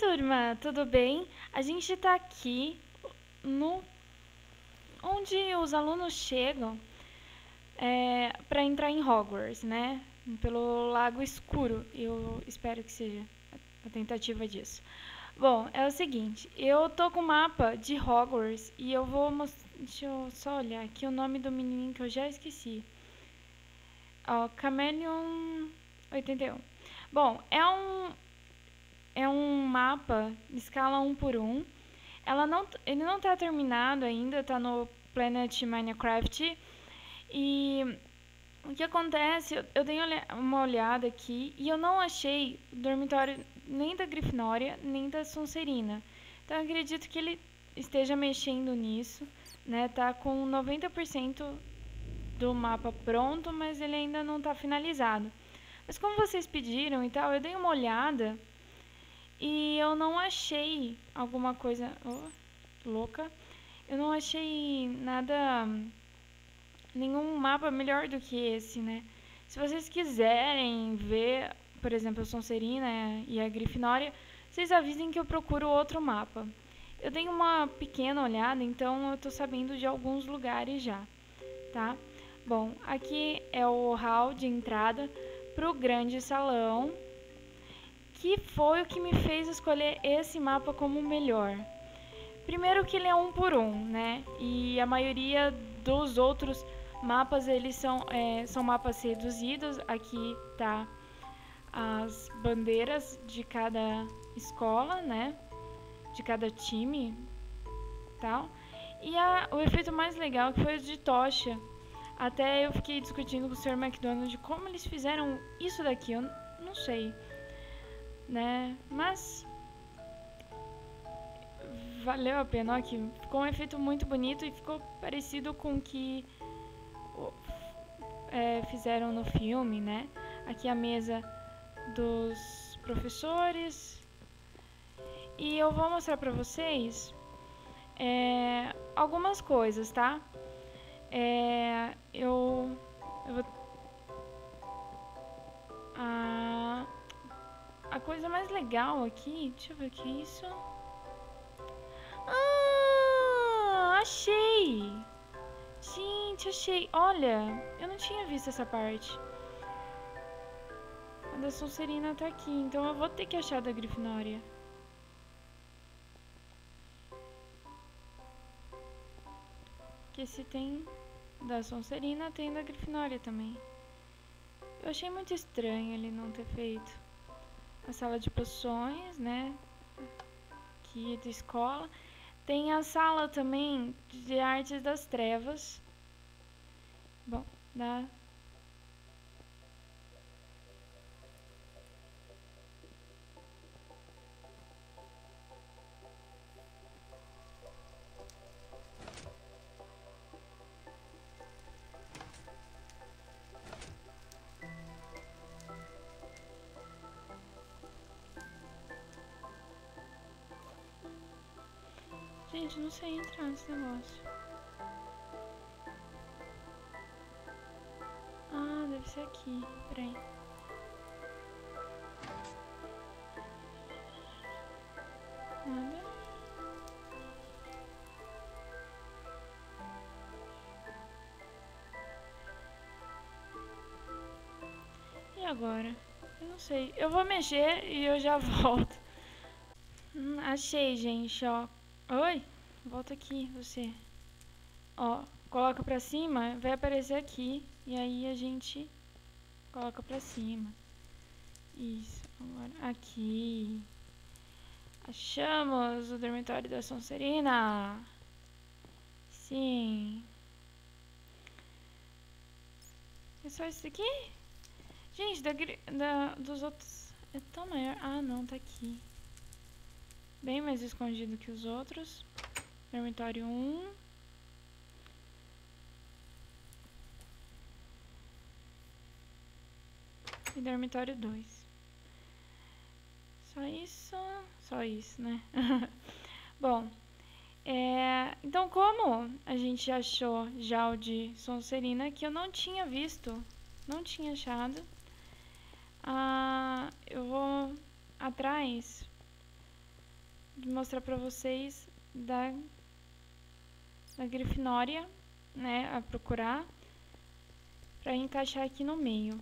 turma, tudo bem? A gente está aqui no onde os alunos chegam para entrar em Hogwarts, né? Pelo Lago Escuro. Eu espero que seja a tentativa disso. Bom, é o seguinte, eu tô com o mapa de Hogwarts e eu vou mostrar. Deixa eu só olhar aqui o nome do menininho que eu já esqueci. Ó, Chameleon 81. Bom, é um mapa de escala 1 por 1. Ele não está terminado ainda, está no Planet Minecraft. E o que acontece, eu dei uma olhada aqui e eu não achei o dormitório nem da Grifinória, nem da Sonserina. Então eu acredito que ele esteja mexendo nisso, né? Tá com 90% do mapa pronto, mas ele ainda não está finalizado. Mas como vocês pediram e tal, eu dei uma olhada e eu não achei alguma coisa louca. Eu não achei nada, nenhum mapa melhor do que esse, né? Se vocês quiserem ver, por exemplo, a Sonserina e a Grifinória, vocês avisem que eu procuro outro mapa. Eu dei uma pequena olhada, então eu tô sabendo de alguns lugares já, tá? Bom, aqui é o hall de entrada pro grande salão, que foi o que me fez escolher esse mapa como o melhor. Primeiro que ele é 1 por 1, né? E a maioria dos outros mapas, eles são mapas reduzidos. Aqui tá as bandeiras de cada escola, né? De cada time, tal. E o efeito mais legal que foi o de tocha. Até eu fiquei discutindo com o Sr. McDonald de como eles fizeram isso daqui. Eu não sei, né? Mas valeu a pena. Aqui ficou um efeito muito bonito e ficou parecido com o que fizeram no filme, né? Aqui a mesa dos professores. E eu vou mostrar pra vocês algumas coisas, tá? Eu vou... A coisa mais legal aqui... Deixa eu ver o que é isso. Achei! Gente, achei. Olha, eu não tinha visto essa parte. A da Sonserina tá aqui, então eu vou ter que achar a da Grifinória. Que se tem da Sonserina, tem da Grifinória também. Eu achei muito estranho ele não ter feito a sala de poções, né? Aqui da escola. Tem a sala também de artes das trevas. Bom, dá. Gente, não sei entrar nesse negócio. Ah, deve ser aqui. Peraí. Nada. E agora? Eu não sei. Eu vou mexer e eu já volto. Achei, gente, ó. Oi? Volta aqui, você. Ó, coloca pra cima, vai aparecer aqui. E aí a gente coloca pra cima. Isso, agora aqui. Achamos o dormitório da Sonserina. Sim. É só isso aqui? Gente, dos outros é tão maior. Ah, não, tá aqui. Bem mais escondido que os outros. Dormitório 1. E dormitório 2. Só isso. Só isso, né? Bom, então como a gente achou já o de Sonserina, que eu não tinha visto, não tinha achado, eu vou atrás de mostrar pra vocês da Grifinória, né, a procurar pra encaixar aqui no meio.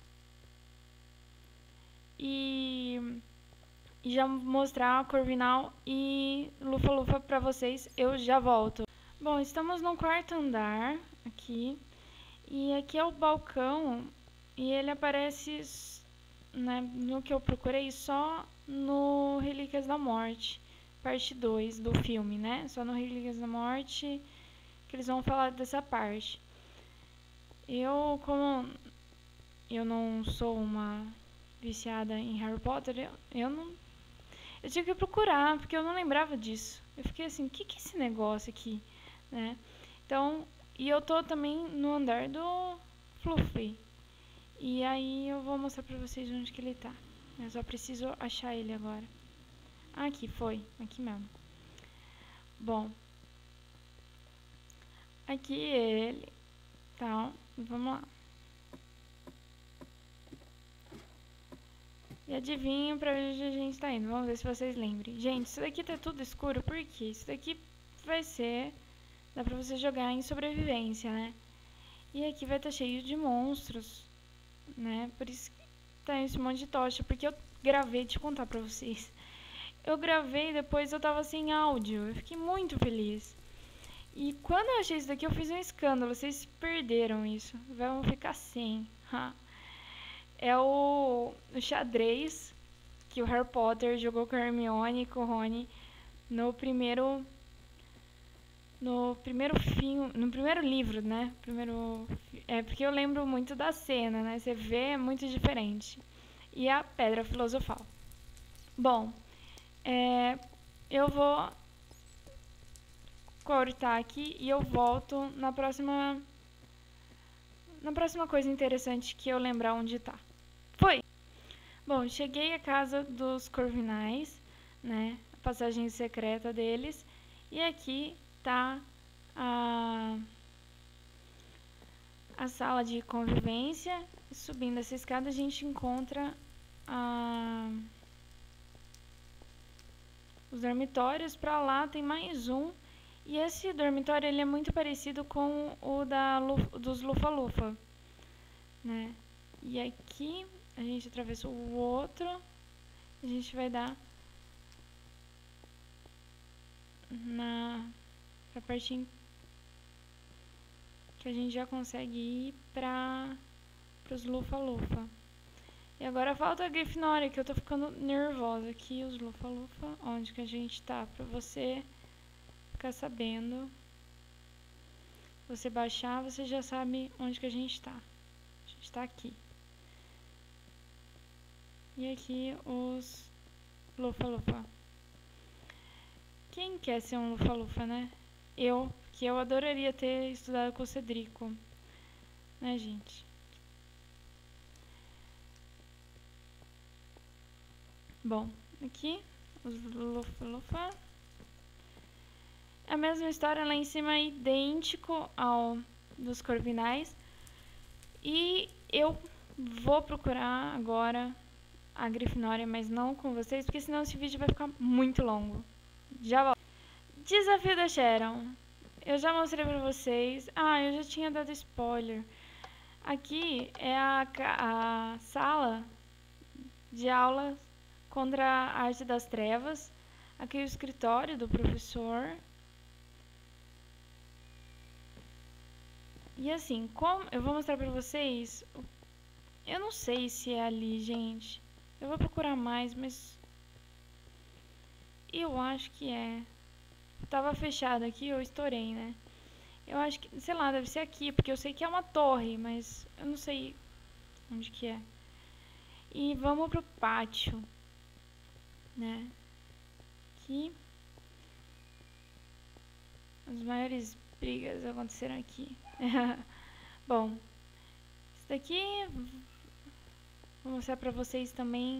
E já mostrar a Corvinal e Lufa-Lufa pra vocês, eu já volto. Bom, estamos no quarto andar aqui, e aqui é o balcão, e ele aparece, né, no que eu procurei, só no Relíquias da Morte, parte 2 do filme, né? Só no Relíquias da Morte que eles vão falar dessa parte. Como eu não sou uma viciada em Harry Potter, eu tive que procurar, porque eu não lembrava disso. Eu fiquei assim, o que é esse negócio aqui, né? Então, e eu tô também no andar do Fluffy. E aí eu vou mostrar pra vocês onde que ele tá. Eu só preciso achar ele agora. Ah, aqui, foi. Aqui mesmo. Bom. Aqui ele. Tá, vamos lá. E adivinha pra onde a gente tá indo. Vamos ver se vocês lembrem. Gente, isso daqui tá tudo escuro, por quê? Isso daqui vai ser... Dá pra você jogar em sobrevivência, né? E aqui vai estar cheio de monstros, né? Por isso que tá esse monte de tocha. Porque eu gravei, deixa eu contar pra vocês. Eu gravei, depois eu tava sem áudio. Eu fiquei muito feliz. E quando eu achei isso daqui, eu fiz um escândalo. Vocês perderam isso. Vão ficar sem. É o xadrez que o Harry Potter jogou com a Hermione e com o Rony no primeiro filme, no primeiro livro, né? Porque eu lembro muito da cena, né? Você vê, é muito diferente. E a Pedra Filosofal. Bom, eu vou cortar aqui e eu volto na próxima coisa interessante que eu lembrar onde tá. Foi! Bom, cheguei à casa dos Corvinais, né? A passagem secreta deles. E aqui tá a sala de convivência. Subindo essa escada a gente encontra os dormitórios. Pra lá tem mais um. E esse dormitório ele é muito parecido com o dos Lufa-Lufa, né? E aqui a gente atravessa o outro. A gente vai dar pra parte que a gente já consegue ir pros Lufa-Lufa. E agora falta a Grifinória, que eu tô ficando nervosa aqui. Os Lufa-Lufa, onde que a gente tá? Pra você ficar sabendo. Você baixar, você já sabe onde que a gente tá. A gente tá aqui. E aqui os Lufa-Lufa. Quem quer ser um Lufa-Lufa, né? Que eu adoraria ter estudado com o Cedrico. Né, gente? Bom, aqui os Lufa-Lufa. A mesma história lá em cima é idêntico ao dos Corvinais. E eu vou procurar agora a Grifinória, mas não com vocês, porque senão esse vídeo vai ficar muito longo. Já volto. Desafio da Sharon. Eu já mostrei pra vocês. Ah, eu já tinha dado spoiler. Aqui é a sala de aula contra a arte das trevas. Aqui é o escritório do professor. E assim, como eu vou mostrar pra vocês, eu não sei se é ali, gente. Eu vou procurar mais, mas eu acho que é. Tava fechado aqui, eu estourei, né? Eu acho que, sei lá, deve ser aqui, porque eu sei que é uma torre, mas eu não sei onde que é. E vamos pro pátio, né? Aqui. As maiores brigas aconteceram aqui. Bom, isso daqui vou mostrar pra vocês também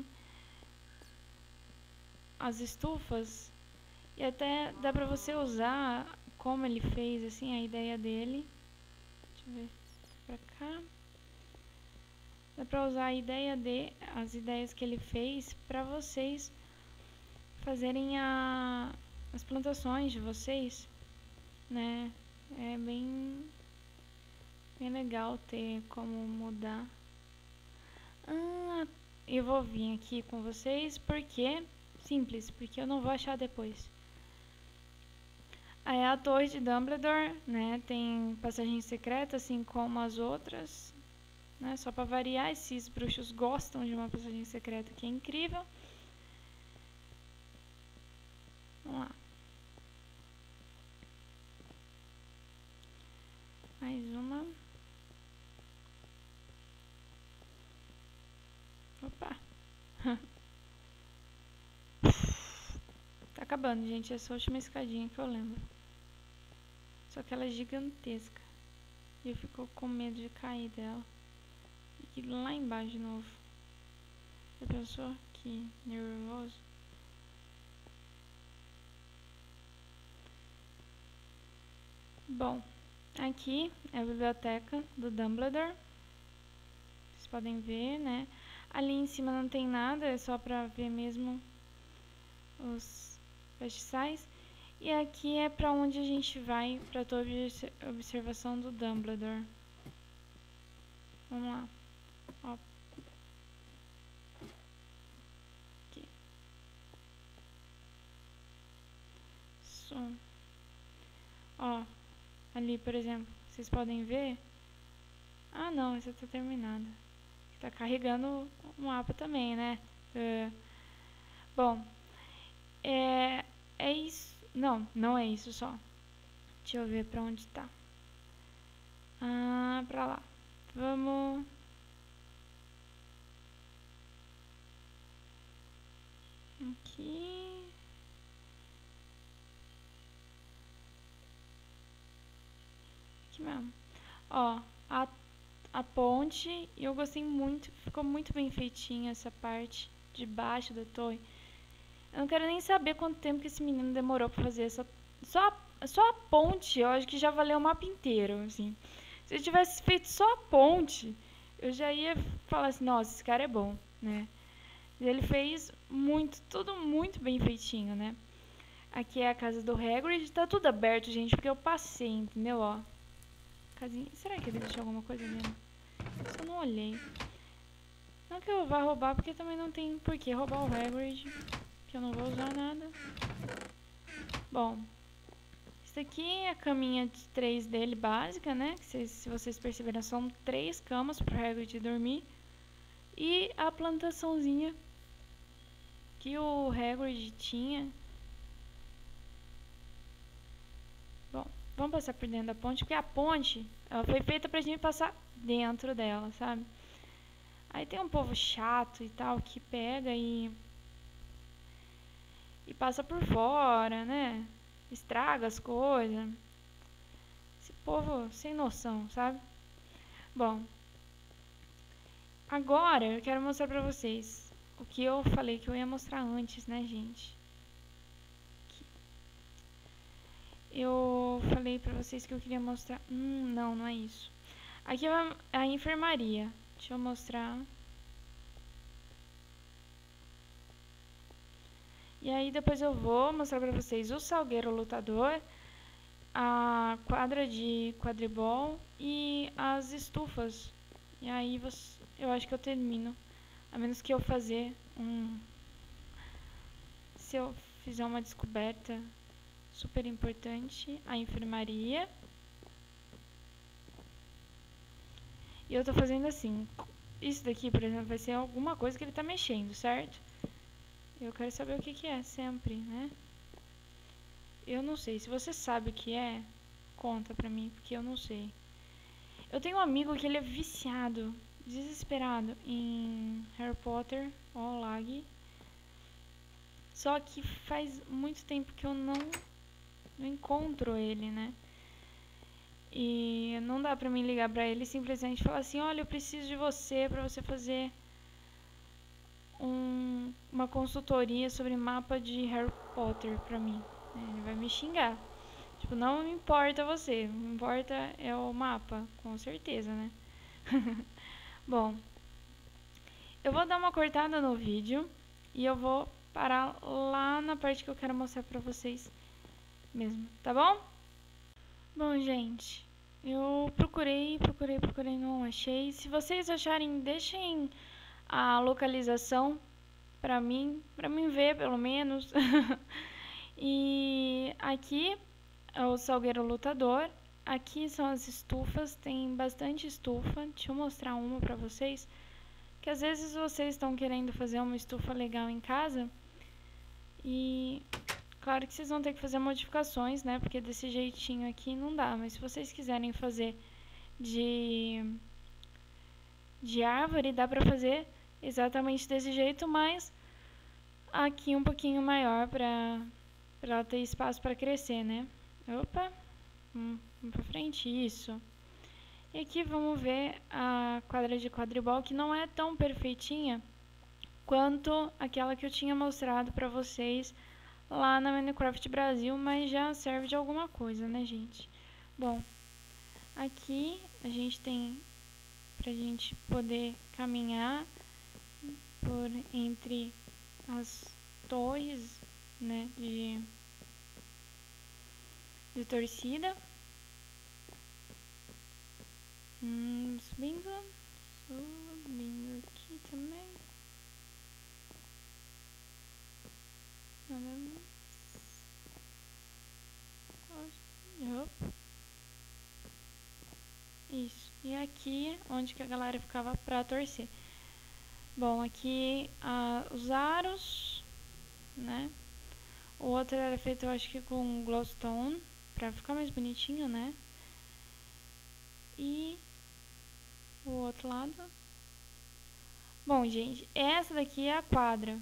as estufas. E até dá pra você usar como ele fez, assim, a ideia dele. Deixa eu ver pra cá. Dá pra usar as ideias que ele fez pra vocês fazerem as plantações de vocês, né? É bem legal ter como mudar. Eu vou vir aqui com vocês porque simples, porque eu não vou achar depois. Aí a Torre de Dumbledore, né, tem passagem secreta, assim como as outras, né, só pra variar, esses bruxos gostam de uma passagem secreta que é incrível. Vamos lá. Mais uma. Opa. Tá acabando, gente, essa última escadinha que eu lembro. Só que ela é gigantesca. E eu fico com medo de cair dela. E ir lá embaixo de novo. Já pensou? Que nervoso. Bom, aqui é a biblioteca do Dumbledore. Vocês podem ver, né? Ali em cima não tem nada, é só pra ver mesmo os pastizais. E aqui é pra onde a gente vai, pra tua observação do Dumbledore. Vamos lá. Ó. Aqui. Som. Ó. Ali, por exemplo, vocês podem ver. Ah, não, essa tá terminada. Tá carregando o mapa também, né? Bom, é isso. Não é isso só. Deixa eu ver pra onde tá. Pra lá. Vamos. Aqui. Aqui mesmo. Ó, a ponte, e eu gostei muito, ficou muito bem feitinha essa parte de baixo da torre. Eu não quero nem saber quanto tempo que esse menino demorou pra fazer essa. Só a ponte, eu acho que já valeu o mapa inteiro, assim. Se eu tivesse feito só a ponte, eu já ia falar assim, nossa, esse cara é bom, né? Ele fez tudo muito bem feitinho, né? Aqui é a casa do Hagrid, tá tudo aberto, gente, porque eu passei, entendeu? Ó. Casinha. Será que ele deixou alguma coisa dentro? Eu não olhei. Não que eu vá roubar, porque também não tem por que roubar o Hagrid, que eu não vou usar nada. Bom, isso aqui é a caminha de 3 dele básica, né? Se vocês perceberam, são 3 camas pro Hagrid dormir. E a plantaçãozinha que o Hagrid tinha. Bom, vamos passar por dentro da ponte, porque a ponte, ela foi feita pra gente passar dentro dela, sabe? Aí tem um povo chato e tal, que pega e passa por fora, né? Estraga as coisas. Esse povo sem noção, sabe? Bom, agora eu quero mostrar pra vocês o que eu falei que eu ia mostrar antes, né, gente? Eu falei pra vocês que eu queria mostrar. Não é isso. Aqui é a enfermaria. Deixa eu mostrar. E aí depois eu vou mostrar pra vocês o Salgueiro Lutador, a quadra de quadribol e as estufas. E aí eu acho que eu termino. A menos que eu se eu fizer uma descoberta super importante, a enfermaria. E eu tô fazendo assim. Isso daqui, por exemplo, vai ser alguma coisa que ele tá mexendo, certo? Eu quero saber o que é sempre, né? Eu não sei. Se você sabe o que é, conta pra mim, porque eu não sei. Eu tenho um amigo que ele é viciado, desesperado em Harry Potter, ó, lag. Só que faz muito tempo que eu não encontro ele, né? E não dá pra mim ligar pra ele e simplesmente falar assim, olha, eu preciso de você pra você fazer uma consultoria sobre mapa de Harry Potter pra mim. Ele vai me xingar. Tipo, não importa você, o que importa é o mapa, com certeza, né? Bom, eu vou dar uma cortada no vídeo e eu vou parar lá na parte que eu quero mostrar pra vocês mesmo, tá bom? Bom, gente, eu procurei, não achei. Se vocês acharem, deixem a localização pra mim ver, pelo menos. E aqui é o salgueiro lutador. Aqui são as estufas, tem bastante estufa. Deixa eu mostrar uma pra vocês. Que às vezes vocês estão querendo fazer uma estufa legal em casa. E claro que vocês vão ter que fazer modificações, né? Porque desse jeitinho aqui não dá. Mas se vocês quiserem fazer de árvore, dá pra fazer exatamente desse jeito, mas aqui um pouquinho maior pra ela ter espaço pra crescer, né? Opa! Vamos pra frente, isso. E aqui vamos ver a quadra de quadribol, que não é tão perfeitinha quanto aquela que eu tinha mostrado pra vocês lá na Minecraft Brasil, mas já serve de alguma coisa, né, gente? Bom, aqui a gente tem pra gente poder caminhar por entre as torres, né, de torcida. Subindo aqui também. Isso. E aqui onde que a galera ficava pra torcer. Bom, aqui os aros, né? O outro era feito, eu acho que com glowstone, pra ficar mais bonitinho, né? E o outro lado. Bom, gente, essa daqui é a quadra.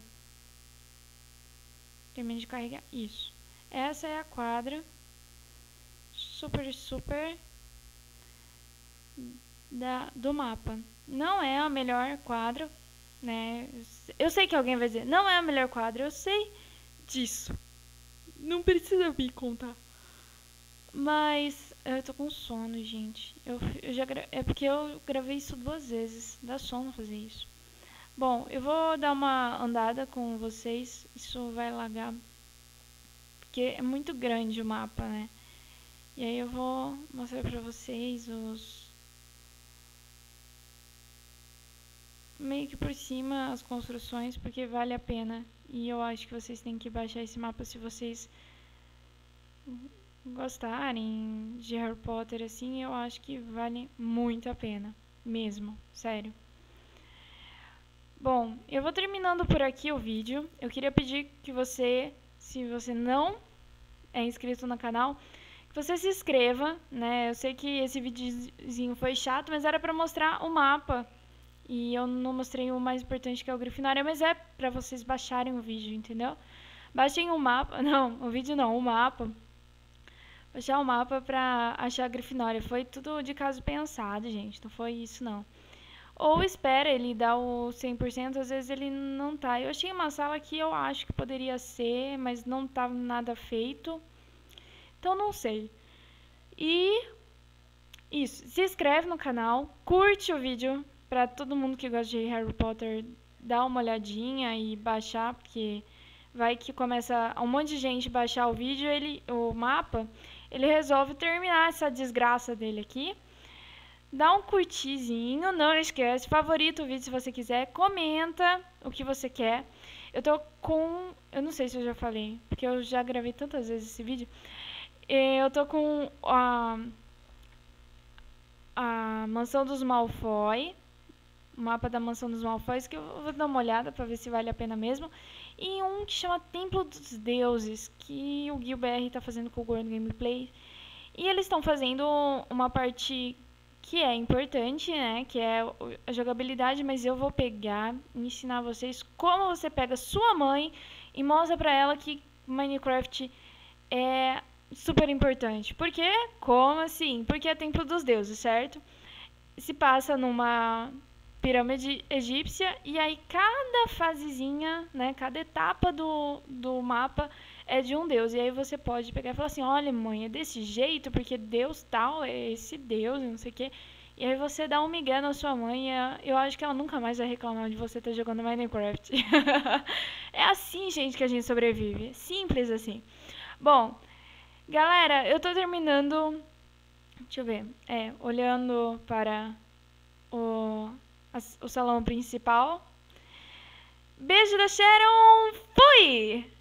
Termino de carregar. Isso. Essa é a quadra. Super do mapa. Não é a melhor quadra, né? Eu sei que alguém vai dizer, não é a melhor quadra, eu sei disso. Não precisa me contar. Mas eu tô com sono, gente. É porque eu gravei isso 2 vezes. Dá sono fazer isso. Bom, eu vou dar uma andada com vocês. Isso vai lagar. Porque é muito grande o mapa, né? E aí eu vou mostrar pra vocês meio que por cima as construções, porque vale a pena. E eu acho que vocês têm que baixar esse mapa se vocês gostarem de Harry Potter, assim. Eu acho que vale muito a pena. Mesmo, sério. Bom, eu vou terminando por aqui o vídeo. Eu queria pedir que você, se você não é inscrito no canal, que você se inscreva, né? Eu sei que esse videozinho foi chato, mas era pra mostrar o mapa. E eu não mostrei o mais importante, que é o Grifinória, mas é pra vocês baixarem o vídeo, entendeu? Baixem o mapa, não, o vídeo não, o mapa. Baixar o mapa pra achar a Grifinória. Foi tudo de caso pensado, gente, não foi isso não. Ou espera ele dar o 100%, às vezes ele não tá. Eu achei uma sala que eu acho que poderia ser, mas não tá nada feito. Então não sei. E isso, se inscreve no canal, curte o vídeo pra todo mundo que gosta de Harry Potter dar uma olhadinha e baixar, porque vai que começa um monte de gente baixar o vídeo, o mapa, ele resolve terminar essa desgraça dele aqui. Dá um curtizinho, não esquece, favorita o vídeo se você quiser, comenta o que você quer. Eu não sei se eu já falei, porque eu já gravei tantas vezes esse vídeo. Eu tô com a Mansão dos Malfoy, o mapa da Mansão dos Malfoys, que eu vou dar uma olhada pra ver se vale a pena mesmo. E um que chama Templo dos Deuses, que o GuiBR tá fazendo com o Gordo Gameplay. E eles estão fazendo uma parte que é importante, né, que é a jogabilidade, mas eu vou pegar e ensinar vocês como você pega sua mãe e mostra pra ela que Minecraft é super importante. Por quê? Como assim? Porque é Templo dos Deuses, certo? Se passa numa pirâmide egípcia e aí cada fasezinha, né, cada etapa do mapa é de um deus. E aí você pode pegar e falar assim, olha mãe, é desse jeito porque deus tal é esse deus, não sei o quê. E aí você dá um migué na sua mãe e eu acho que ela nunca mais vai reclamar de você estar jogando Minecraft. É assim, gente, que a gente sobrevive. Simples assim. Bom, galera, eu tô terminando. Deixa eu ver. Olhando para o, o salão principal. Beijo da Sharon! Fui!